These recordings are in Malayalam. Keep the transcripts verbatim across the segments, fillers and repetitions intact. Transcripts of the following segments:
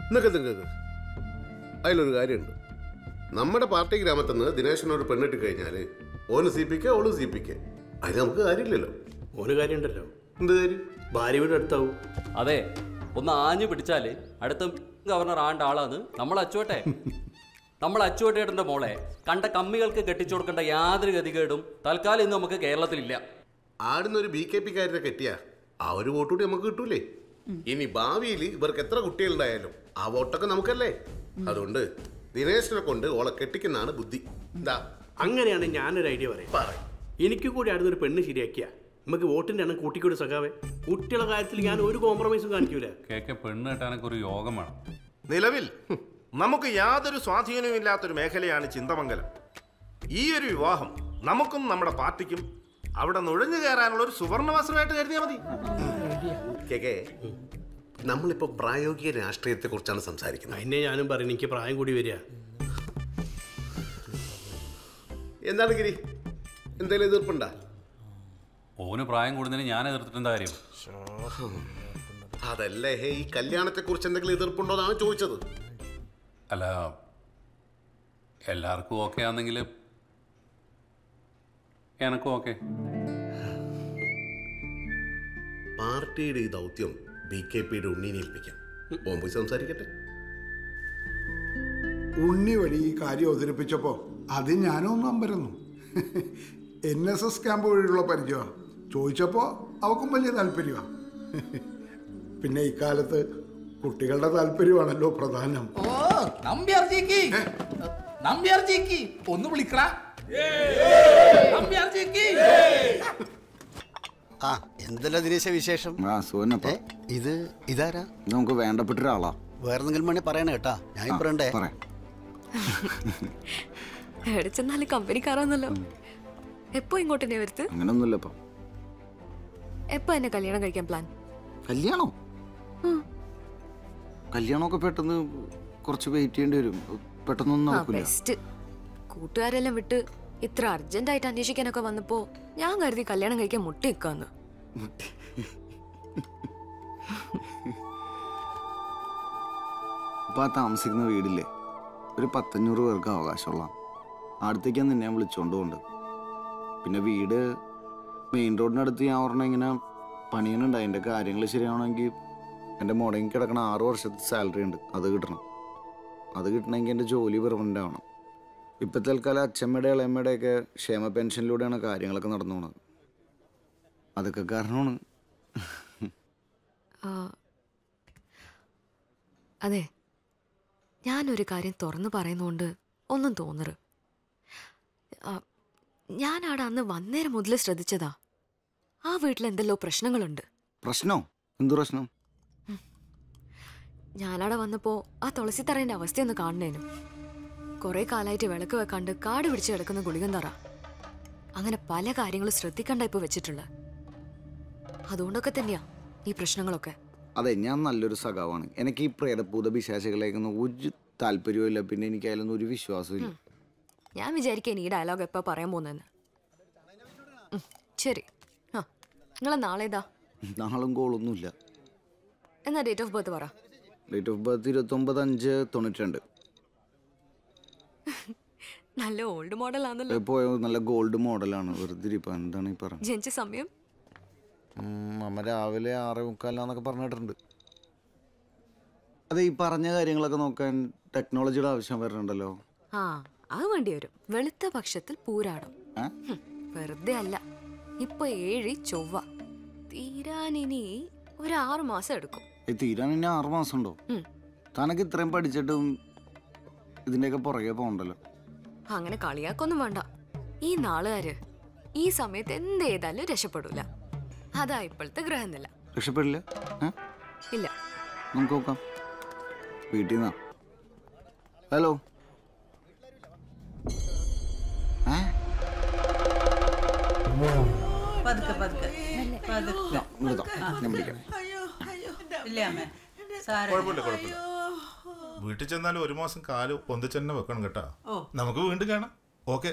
നിൽക്ക് നിൽക്ക് അതിലൊരു കാര്യമുണ്ട്. നമ്മുടെ പാർട്ടി ഗ്രാമത്തിൽ നിന്ന് ദിനേശനോട് പെണ്ണിട്ട് കഴിഞ്ഞാൽ ഓന് സി പിക്ക് ഓള് സി പിക്ക് അതിന് നമുക്ക് കാര്യമില്ലല്ലോ. ഓന് കാര്യമുണ്ടല്ലോ. എന്ത് കാര്യം? ഭാര്യ വീട് അടുത്താവും. അതെ, ഒന്ന് ആഞ്ഞു പിടിച്ചാല് അടുത്ത ഗവർണർ ആണ്ട ആളാന്ന് നമ്മൾ അച്ചുവട്ടെ. നമ്മൾ അച്ചുവട്ടേട്ടൻ്റെ മോളെ കണ്ട കമ്മികൾക്ക് കെട്ടിച്ചു കൊടുക്കേണ്ട യാതൊരു ഗതികേടും തൽക്കാലം ഇന്ന് നമുക്ക് കേരളത്തിലില്ല. ആടുന്നൊരു ബി കെ പിക്കാരനെ കെട്ടിയാ ആ ഒരു വോട്ട് കൂടി നമുക്ക് കിട്ടൂലേ. ഇനി ഭാവിയിൽ ഇവർക്ക് എത്ര കുട്ടികളുണ്ടായാലും ആ വോട്ടൊക്കെ നമുക്കല്ലേ. അതുകൊണ്ട് ദിനേശനെ കൊണ്ട് ഓളെ കെട്ടിക്കുന്നതാണ് ബുദ്ധി. എന്താ? അങ്ങനെയാണ് ഞാനൊരു ഐഡിയ പറയാം. എനിക്ക് കൂടി ആടുന്നൊരു പെണ്ണ് ശരിയാക്കിയ നമുക്ക് വോട്ടിന്റെ എണ്ണം കൂട്ടിക്കൂടി സഖാവേ. കുട്ടികളുടെ കാര്യത്തിൽ ഞാൻ ഒരു കോംപ്രമൈസും കാണിക്കൂല. പെണ്ണ് കെട്ടാനൊക്കെ ഒരു യോഗം വേണം. നിലവിൽ നമുക്ക് യാതൊരു സ്വാധീനവും ഇല്ലാത്തൊരു മേഖലയാണ് ചിന്തമംഗലം. ഈ ഒരു വിവാഹം നമുക്കും നമ്മുടെ പാർട്ടിക്കും അവിടെ നുഴഞ്ഞു കയറാനുള്ള ഒരു സുവർണവസരമായിട്ട് കരുതിയാൽ മതി. നമ്മളിപ്പോ പ്രായോഗിക രാഷ്ട്രീയത്തെ കുറിച്ചാണ് സംസാരിക്കുന്നത്. അതിനെ ഞാനും പറയുന്നത്. എനിക്ക് പ്രായം കൂടി വരിക. എന്താണ് ഗിരി, എന്തെങ്കിലും എതിർപ്പുണ്ടാ? ഓന് പ്രായം കൂടുന്നതിന് ഞാൻ എതിർത്തിട്ടെന്താ കാര്യം? അതല്ലേ ഈ കല്യാണത്തെ കുറിച്ച് എന്തെങ്കിലും എതിർപ്പുണ്ടോ എന്നാണ് ചോദിച്ചത്. അല്ല, എല്ലാവർക്കും ഓക്കെ ആണെങ്കിൽ എനക്കും ഓക്കെ. പാർട്ടിയുടെ ഈ ദൗത്യം ബി കെ പിയുടെ ഉണ്ണീനെ ഏൽപ്പിക്കാം. പോയി സംസാരിക്കട്ടെ. ഉണ്ണി വഴി ഈ കാര്യം അവതരിപ്പിച്ചപ്പോൾ അത് ഞാനൊന്നും അമ്പരന്നു. എൻ എസ് എസ് ക്യാമ്പ് വഴിയുള്ള പരിചയമാണ്. ചോദിച്ചപ്പോൾ അവക്കും വലിയ താല്പര്യമാണ്. പിന്നെ ഇക്കാലത്ത് കുട്ടികളുടെ താല്പര്യമാണല്ലോ പ്രധാനം. ഓ നമ്പ്യാർജിക്ക് നമ്പ്യാർജിക്ക് ഒന്ന് വിളിക്കടാ. നമ്പ്യാർജിക്ക് ആ എന്തല്ല ദിനേശ വിശേഷം? ആ സുഖനപ്പ. ഇത് ഇതാരാ? നമുക്ക് വേണ്ടപ്പെട്ട ഒരാളാ. വേറെ എന്തെങ്കിലും മണി പറയണ കേട്ടാ. ഞാൻ ഇപ്പറണ്ടേ എവിടെ ചെന്നാലും കമ്പനിക്കാരാന്നല്ലോ. എപ്പോ ഇങ്ങോട്ട് വരുത്ത്? അങ്ങനൊന്നുമില്ലപ്പ. എപ്പോ എന്നെ കല്യാണം കഴിക്കാൻ പ്ലാൻ? കല്യാണോ? കല്യാണമൊക്കെ പെട്ടെന്ന് കുറച്ച് വെയിറ്റ് ചെയ്യേണ്ടി വരും. പെട്ടെന്നൊന്നും നടക്കില്ല. കൂട്ടുകാരെല്ലാം വിട്ട് ഇത്ര അർജന്റ് ആയിട്ട് അന്വേഷിക്കാനൊക്കെ വന്നപ്പോ ഞാൻ കരുതി കല്യാണം കഴിക്കാൻ മുട്ടി നിക്കാന്ന്. ഇപ്പൊ ആ താമസിക്കുന്ന വീടില്ലേ, ഒരു പത്തഞ്ഞൂറ് പേർക്ക് അവകാശമുള്ള. അടുത്തേക്കാണ് നിന്നെ ഞാൻ വിളിച്ചോണ്ട് കൊണ്ട്. പിന്നെ വീട് മെയിൻ റോഡിനടുത്ത് ഞാൻ പറഞ്ഞ ഇങ്ങനെ പണിയുന്നുണ്ട്. അതിൻ്റെ കാര്യങ്ങൾ ശരിയാവണമെങ്കിൽ എൻ്റെ മുടങ്ങി കിടക്കണ ആറു വർഷത്തെ സാലറി ഉണ്ട്, അത് കിട്ടണം. അത് കിട്ടണമെങ്കിൽ എൻ്റെ ജോലി പെർമനൻ്റ് ആവണം. ഇപ്പം തൽക്കാലം അച്ഛമ്മയുടെ ഇളയമ്മയുടെയൊക്കെ ക്ഷേമ പെൻഷനിലൂടെയാണ് കാര്യങ്ങളൊക്കെ നടന്നു പോണത്. അതൊക്കെ കാരണമാണ്. അതെ, ഞാനൊരു കാര്യം തുറന്നു പറയുന്നോണ്ട് ഒന്നും തോന്നറ്. ഞാനാടെ അന്ന് വന്നേരം മുതൽ ശ്രദ്ധിച്ചതാ, ആ വീട്ടിൽ എന്തെല്ലോ പ്രശ്നങ്ങളുണ്ട്. പ്രശ്നോ? എന്തു പ്രശ്നം? ഞാനവിടെ വന്നപ്പോ ആ തുളസിത്തറേന്റെ അവസ്ഥയൊന്ന് കാണണേനും. കുറെ കാലായിട്ട് വിളക്ക് വെക്കാണ്ട് കാട് പിടിച്ച് കിടക്കുന്ന ഗുളികൻ തറ, അങ്ങനെ പല കാര്യങ്ങളും ശ്രദ്ധിക്കണ്ട ഇപ്പൊ വെച്ചിട്ടുള്ള. അതുകൊണ്ടൊക്കെ തന്നെയാ ഈ പ്രശ്നങ്ങളൊക്കെ. അതെ, ഞാൻ നല്ലൊരു സഖാവാണ്. എനിക്ക് ഈ പ്രേതഭൂത പിശാചികളേക്കൊന്നും ഒരു താല്പര്യവും ഇല്ല. പിന്നെ എനിക്ക് അതിലൊന്നും ഒരു വിശ്വാസവും ഇല്ല. ഞാൻ വിചാരിക്കാൻ ഈ ഡയലോഗ് എപ്പോ പറയാൻ പോകുന്നെന്ന്. ശരി, ആ നിങ്ങളെ നാളെ ഏതാ? നാളും കോളൊന്നുമില്ല. എന്നാ ഡേറ്റ് ഓഫ് ബർത്ത് പറ. ഡേറ്റ് ഓഫ് ബർത്ത് ഇരുപത്തൊമ്പത് അഞ്ച് തൊണ്ണൂറ്റി രണ്ട്. നല്ല ഓൾഡ് മോഡൽ ആണല്ലോ. പോയ നല്ല ഗോൾഡ് മോഡലാണ്. വെറുതെ ഇപ്പൊ എന്താണ് ഈ പറഞ്ഞത്? ജനിച്ച സമയം അമ്മ രാവിലെ ആറേ മുക്കാലാന്നൊക്കെ പറഞ്ഞിട്ടുണ്ട്. അതെ, ഈ പറഞ്ഞ കാര്യങ്ങളൊക്കെ നോക്കാൻ ടെക്നോളജിയുടെ ആവശ്യം വരുന്നുണ്ടല്ലോ. ആ അത് വേണ്ടി വരും. വെളുത്ത പക്ഷത്തിൽ പൂരാടം. വെറുതെ അല്ല, ഇപ്പൊ ഏഴ് ചൊവ്വ തീരാനിനി ഒരു ആറു മാസം എടുക്കും. തീരാൻ ഇനി ആറു മാസം ഉണ്ടോ? തനക്ക് ഇത്രയും പഠിച്ചിട്ടും ഇതിന്റെയൊക്കെ പുറകെ പോകണ്ടല്ലോ. അങ്ങനെ കളിയാക്കൊന്നും വേണ്ട. ഈ നാളുകാര് ഈ സമയത്ത് എന്ത് ചെയ്താലും രക്ഷപ്പെടൂല. അതാ ഇപ്പോഴത്തെ ഗ്രഹനില. രക്ഷപ്പെടില്ല? ഇല്ല. നമുക്ക് നോക്കാം. വീട്ടിൽ നിന്നാ. ഹലോ, വീട്ടിൽ ചെന്നാലും ഒരു മാസം കാല് പൊന്തിച്ചെന്നെ വെക്കണം കേട്ടാ. നമുക്ക് വീണ്ടും കാണാം. ഓക്കെ,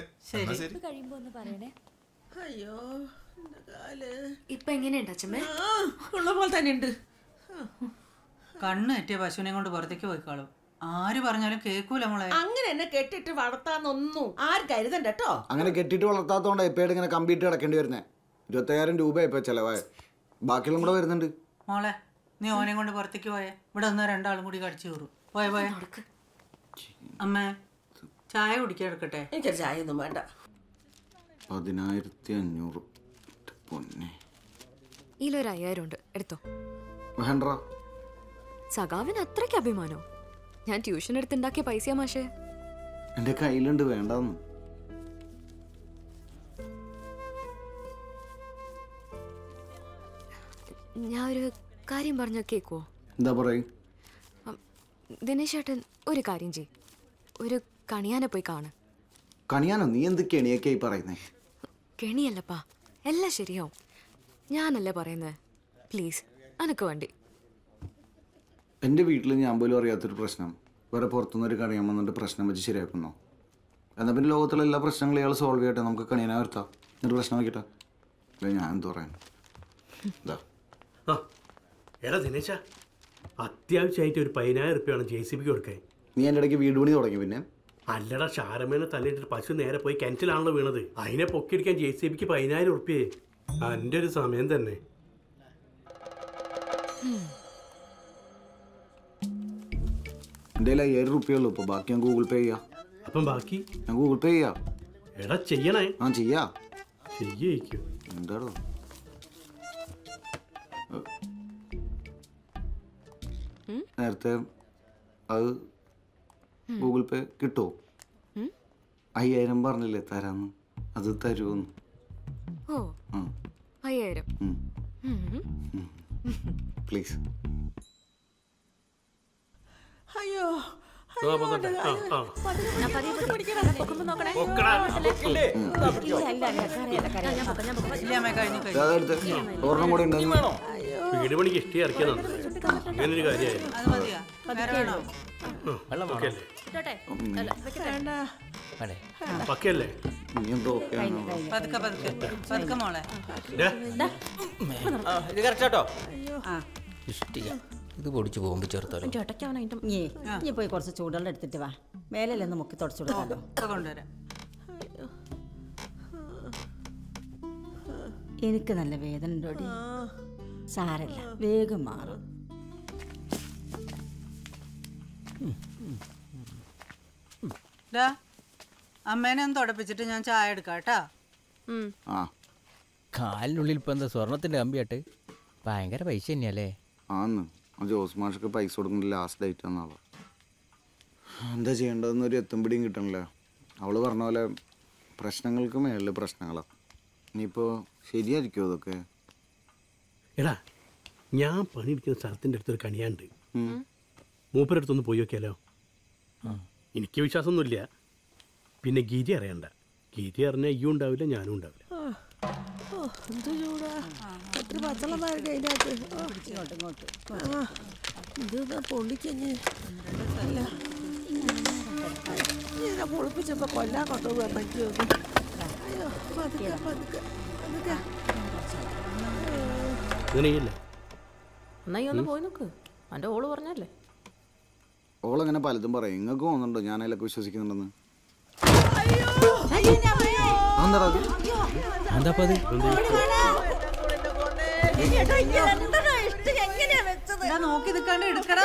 ഇപ്പൊ എങ്ങനെയുണ്ട് അച്ഛമ്മേ? ഉള്ള പോലെ തന്നെ ഉണ്ട്. കണ്ണ് എറ്റിയ പശുവിനെ കൊണ്ട് പുറത്തേക്ക് പോയിക്കോളും. ആര് പറഞ്ഞാലും കേൾക്കൂല മോളെ. അങ്ങനെ എന്നെ കെട്ടിട്ട് വളർത്താന്നൊന്നും ആര് കരുതണ്ട കേട്ടോ. അങ്ങനെ കെട്ടിട്ട് വളർത്താത്തോണ്ട് എപ്പോഴും ഇങ്ങനെ കമ്പിയിട്ട് കിടക്കേണ്ടി വരുന്നേ. ഇരുപത്തയ്യായിരം രൂപ ഇപ്പൊ ചെലവായ, ബാക്കിയുള്ള കൂടെ വരുന്നുണ്ട്. മോളെ നീ ഓനെ കൊണ്ട് പുറത്തേക്ക് പോയേ. ഇവിടെ ഒന്ന് രണ്ടാളും കൂടി കടിച്ചു കയറും. പോയ പോയ അമ്മേ ചായ കുടിക്കാൻ എടുക്കട്ടെ? എനിക്കൊരു ചായ ഒന്നും വേണ്ട. പതിനായിരത്തി അഞ്ഞൂറ് പൊന്നെ. ഇതിലൊരു അയ്യായിരം ഉണ്ട്, എടുത്തോ. വേണ്ട. സഖാവിന് അത്രയ്ക്ക് അഭിമാനോ? ഞാൻ ട്യൂഷൻ എടുത്തുണ്ടാക്കിയ പൈസയാ മാഷേ. എന്റെ കയ്യിലുണ്ട്, വേണ്ടെന്ന്. ഞാൻ ഒരു കാര്യം പറഞ്ഞ കേക്കുവോ? എന്താ പറയും? ദിനേശ് ചേട്ടൻ ഒരു കാര്യം ചെയ്, ഒരു കണിയാനെ പോയി കാണ്. കണിയാനോ? നീ എന്ത് കെണിയൊക്കെ ഈ പറയുന്നേ? കെണിയല്ലപ്പാ, എല്ലാം ശരിയാവും. ഞാനല്ലേ പറയുന്നത്. പ്ലീസ് അനക്ക് വേണ്ടി. എൻ്റെ വീട്ടിൽ ഞാൻ പോലും അറിയാത്തൊരു പ്രശ്നം വേറെ പുറത്തുനിന്നൊരു കണിയാൻ വന്നിട്ട് പ്രശ്നം വെച്ച് ശരിയാക്കുന്നോ? എന്നാൽ പിന്നെ ലോകത്തിലെ എല്ലാ പ്രശ്നങ്ങളും ഇയാൾ സോൾവ് ചെയ്യട്ടെ, നമുക്ക് കണിയാനെ വരുത്താം. എന്നിട്ട് പ്രശ്നം വയ്ക്കട്ടെ. അല്ല ഞാൻ എന്ത് പറയാൻ. ആ എടാ ദിനേശ, അത്യാവശ്യമായിട്ട് ഒരു പതിനായിരം റുപ്യാണ് ജെ സി ബിക്ക് കൊടുക്കാൻ. നീ എൻ്റെ ഇടയ്ക്ക് വീട് പണി തുടങ്ങി. പിന്നെ അല്ലടാ, ഷാരമേനെ തല്ലിട്ട് പശു നേരെ പോയി കിണറ്റിലാണല്ലോ വീണത്. അതിനെ പൊക്കിയെടുക്കാൻ ജെ സി ബിക്ക് പതിനായിരം റുപ്യേ. എൻ്റെ ഒരു സമയം തന്നെ. എൻ്റെ കയ്യിൽ അയ്യായിരം റുപ്യുള്ളൂ. ഇപ്പോൾ ബാക്കി ഞാൻ ഗൂഗിൾ പേ ചെയ്യാം. അപ്പം ബാക്കി ഞാൻ ഗൂഗിൾ പേ ചെയ്യാം. എടാ ചെയ്യണേ. ആ ചെയ്യാ. ചെയ്യിക്കും. എന്താടോ നേരത്തെ അത് ഗൂഗിൾ പേ കിട്ടുമോ? അയ്യായിരം പറഞ്ഞില്ലേ തരാന്ന്, അത് തരുമോന്ന്? ഓ അയ്യായിരം പ്ലീസ്. അയ്യോ വീട് പണിക്ക് ഇഷ്ടം ഇറക്കിയതാണ്. അങ്ങനെ ഒരു കാര്യമായിരുന്നു. പക്കല്ലേ? ഇത് കറക്റ്റാട്ടോ. ഇത് പൊടിച്ച് പോകുമ്പോ ചേർത്താലോ. നീ പോയി കുറച്ച് ചൂടുവെള്ളം എടുത്തിട്ട് വാ. മേലെല്ലാം മുക്കി തുടച്ചു കൊടുക്കാലോ. എനിക്ക് നല്ല വേദന ഉണ്ടോടി. സാരല്ല, വേഗം മാറും. അമ്മേനെ ഒന്ന് തുടപ്പിച്ചിട്ട് ഞാൻ ചായ എടുക്കാം കേട്ടാ. കാലിനുള്ളിൽ ഇപ്പൊ എന്താ സ്വർണത്തിന്റെ കമ്പിയാട്ട്? ഭയങ്കര പൈസ തന്നെയല്ലേ? ആന്ന് ജോസ് മാഷൊക്കെ പൈസ കൊടുക്കുന്ന ലാസ്റ്റ് ഡേറ്റ് എന്നാളോ. എന്താ ചെയ്യേണ്ടതെന്നൊരു എത്തുംപിടിയും കിട്ടണില്ല. അവള് പറഞ്ഞ പോലെ പ്രശ്നങ്ങൾക്ക് മേളിൽ പ്രശ്നങ്ങളാണ്. ഇനിയിപ്പോൾ ശരിയായിരിക്കുമോ അതൊക്കെ? എടാ, ഞാൻ പണിയെടുക്കുന്ന സ്ഥലത്തിൻ്റെ അടുത്തൊരു കണിയാണ്ട്. മൂപ്പരടുത്തൊന്ന് പോയി നോക്കിയാലോ? എനിക്ക് വിശ്വാസമൊന്നുമില്ല. പിന്നെ ഗീതി അറിയണ്ട. ഗീതി അറിഞ്ഞാൽ അയ്യോ ഉണ്ടാവില്ല, ഞാനും ഉണ്ടാവില്ല. പൊള്ളിക്കഞ്ഞ് പൊളിപ്പിച്ചപ്പോ കൊല്ലാൻ കൊണ്ടുപോകാൻ പറ്റുമോ? പോയി നോക്ക്. എന്റെ ഓള് പറഞ്ഞല്ലേ. ഓളങ്ങനെ പലതും പറയും. നിങ്ങൾക്ക് തോന്നുന്നുണ്ടോ ഞാൻ അതിലൊക്കെ വിശ്വസിക്കുന്നുണ്ടെന്ന്? നോക്കി നിൽക്കാണ്ട് എടുക്കടാ.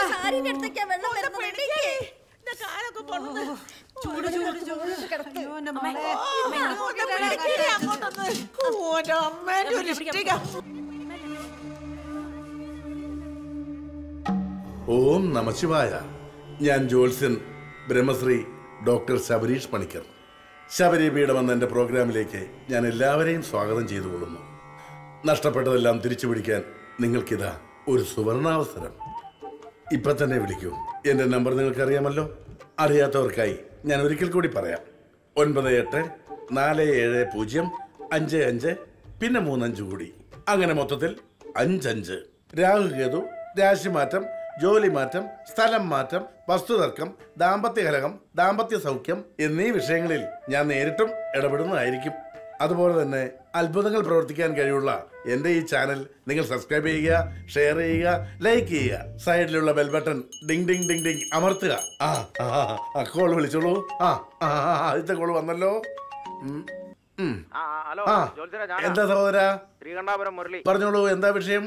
ഓം നമശിവായ. ഞാൻ ജ്യോത്സ്യൻ ബ്രഹ്മശ്രീ ഡോക്ടർ ശബരീഷ് പണിക്കർ. ശബരിപീഠം എന്ന എൻ്റെ പ്രോഗ്രാമിലേക്ക് ഞാൻ എല്ലാവരെയും സ്വാഗതം ചെയ്തു കൊള്ളുന്നു. നഷ്ടപ്പെട്ടതെല്ലാം തിരിച്ചു പിടിക്കാൻ നിങ്ങൾക്കിതാ ഒരു സുവർണാവസരം. ഇപ്പം തന്നെ വിളിക്കൂ. എൻ്റെ നമ്പർ നിങ്ങൾക്കറിയാമല്ലോ. അറിയാത്തവർക്കായി ഞാൻ ഒരിക്കൽ കൂടി പറയാം. ഒൻപത് എട്ട് നാല് ഏഴ് പൂജ്യം അഞ്ച് അഞ്ച് പിന്നെ മൂന്നഞ്ച് കൂടി, അങ്ങനെ മൊത്തത്തിൽ അഞ്ചഞ്ച്. രാഹുകേതു, രാശിമാറ്റം, ജോലി മാറ്റം, സ്ഥലം മാറ്റം, വസ്തുതർക്കം, ദാമ്പത്യ കലഹം, ദാമ്പത്യ സൗഖ്യം എന്നീ വിഷയങ്ങളിൽ ഞാൻ നേരിട്ടും ഇടപെടുന്നതായിരിക്കും. അതുപോലെ തന്നെ അത്ഭുതങ്ങൾ പ്രവർത്തിക്കാൻ കഴിവുള്ള എൻ്റെ ഈ ചാനൽ നിങ്ങൾ സബ്സ്ക്രൈബ് ചെയ്യുക, ഷെയർ ചെയ്യുക, ലൈക്ക് ചെയ്യുക. സൈഡിലുള്ള bell button ding ding ding ding അമർത്തുക. ആ ആ കോൾ വിളിച്ചോളൂ. ആ ആ ആദ്യത്തെ കോൾ വന്നല്ലോ. ഉം, ഉം. ആ എന്താ സഹോദര? പറഞ്ഞോളൂ, എന്താ വിഷയം?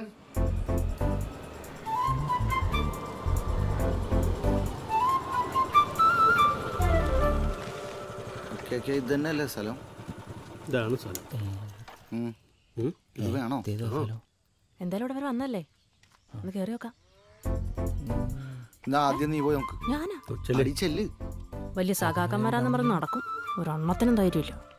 ഇത് തന്നെയല്ലേ സ്ഥലം? ഇതാണ് സ്ഥലം. ഇത് വേണോ? എന്തായാലും ഇവിടെ വരെ വന്നല്ലേ, ഒന്ന് കേറി നോക്കാം. ആദ്യം നീ പോയി നോക്ക്. ഞാനാ ചെല്ല്. വലിയ സഖാക്കന്മാരാന്ന് പറഞ്ഞ് നടക്കും, ഒരെണ്ണത്തിനും ധൈര്യമില്ല.